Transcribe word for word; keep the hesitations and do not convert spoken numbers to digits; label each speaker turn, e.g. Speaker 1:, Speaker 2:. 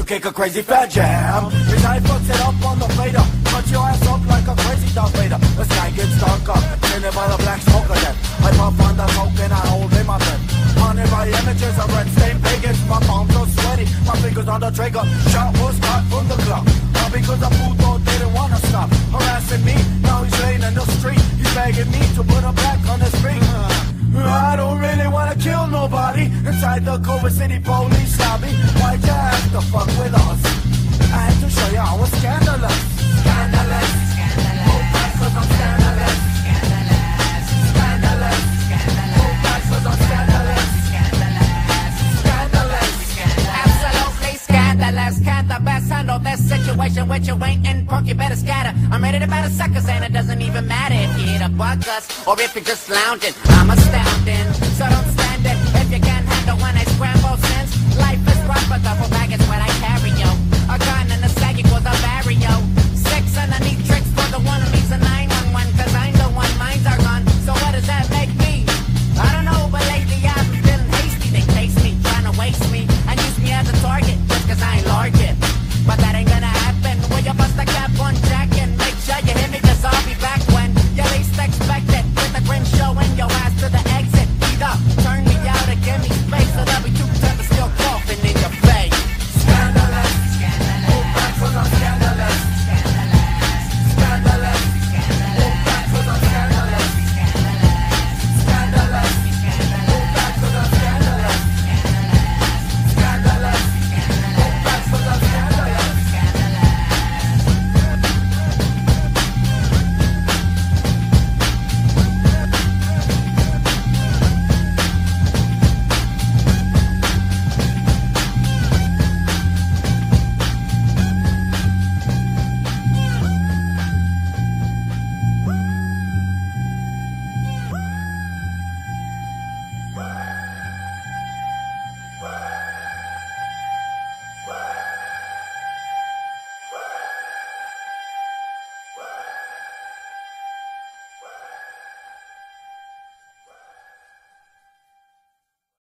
Speaker 1: kick a crazy fat jam. His eye fucks it up on the fader, cut your ass up like a crazy Darth Vader. The sky gets darker, tinted by the black smoke again. I puff on the smoke and I hold in my breath. Haunted by images of red stained pagans. My palms are sweaty, my fingers on the trigger. Shot was cut from the clock, all because the puto didn't wanna stop harassing me. Now he's laying in the street, he's begging me to put him back on his feet. I don't really wanna kill nobody inside the Culver City police lobby. Why'd you have to fuck with us? I had to show you I was scandalous. Scandalous, scandalous. Oh, that's 'cause I'm scandalous. Scandalous, scandalous, scandalous. Oh, that's 'cause I'm scandalous. Scandalous, scandalous, scandalous. Absolutely scandalous. Can't the best handle this situation with you ain't in pork, you better scatter. I'm ready to battle suckers and it doesn't even matter if you're here to bug us or if you're just lounging. I'm astounding, so don't stand it if you can't handle when I scramble since life is rough, but double bag is what I